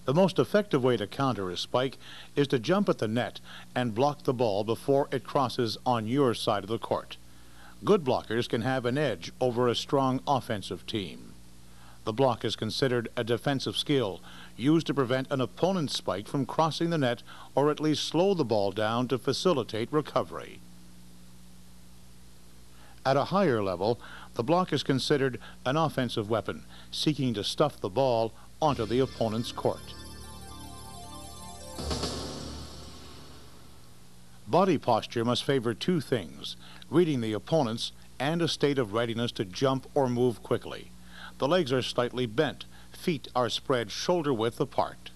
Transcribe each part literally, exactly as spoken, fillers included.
The most effective way to counter a spike is to jump at the net and block the ball before it crosses on your side of the court. Good blockers can have an edge over a strong offensive team. The block is considered a defensive skill used to prevent an opponent's spike from crossing the net or at least slow the ball down to facilitate recovery. At a higher level, the block is considered an offensive weapon, seeking to stuff the ball onto the opponent's court. Body posture must favor two things: reading the opponents and a state of readiness to jump or move quickly. The legs are slightly bent. Feet are spread shoulder width apart.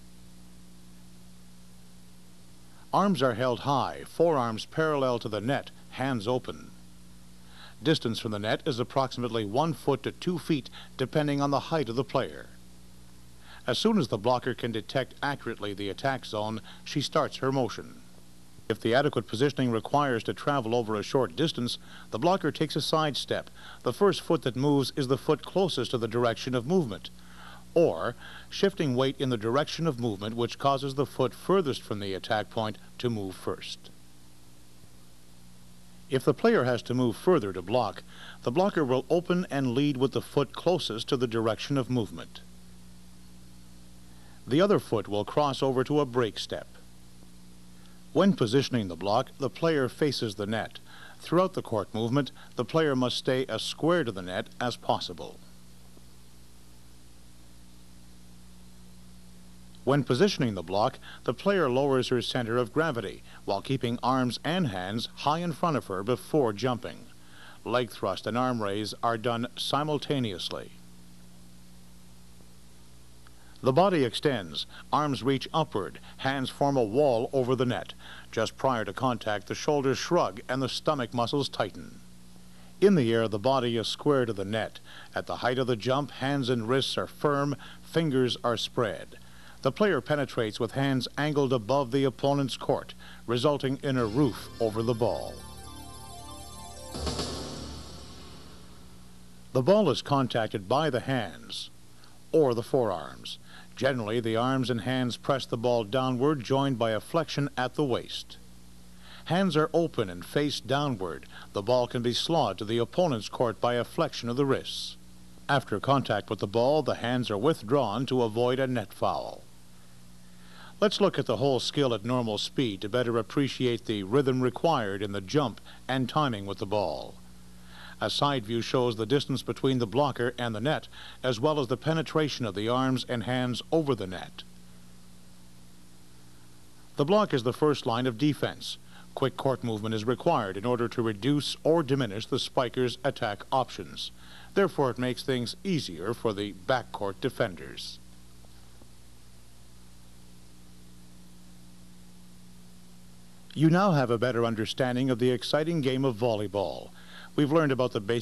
Arms are held high, forearms parallel to the net, hands open. Distance from the net is approximately one foot to two feet, depending on the height of the player. As soon as the blocker can detect accurately the attack zone, she starts her motion. If the adequate positioning requires to travel over a short distance, the blocker takes a side step. The first foot that moves is the foot closest to the direction of movement, or shifting weight in the direction of movement, which causes the foot furthest from the attack point to move first. If the player has to move further to block, the blocker will open and lead with the foot closest to the direction of movement. The other foot will cross over to a break step. When positioning the block, the player faces the net. Throughout the court movement, the player must stay as square to the net as possible. When positioning the block, the player lowers her center of gravity while keeping arms and hands high in front of her before jumping. Leg thrust and arm raise are done simultaneously. The body extends, arms reach upward, hands form a wall over the net. Just prior to contact, the shoulders shrug and the stomach muscles tighten. In the air, the body is square to the net. At the height of the jump, hands and wrists are firm, fingers are spread. The player penetrates with hands angled above the opponent's court, resulting in a roof over the ball. The ball is contacted by the hands or the forearms. Generally, the arms and hands press the ball downward, joined by a flexion at the waist. Hands are open and face downward. The ball can be slawed to the opponent's court by a flexion of the wrists. After contact with the ball, the hands are withdrawn to avoid a net foul. Let's look at the whole skill at normal speed to better appreciate the rhythm required in the jump and timing with the ball. A side view shows the distance between the blocker and the net, as well as the penetration of the arms and hands over the net. The block is the first line of defense. Quick court movement is required in order to reduce or diminish the spiker's attack options. Therefore, it makes things easier for the backcourt defenders. You now have a better understanding of the exciting game of volleyball. We've learned about the basic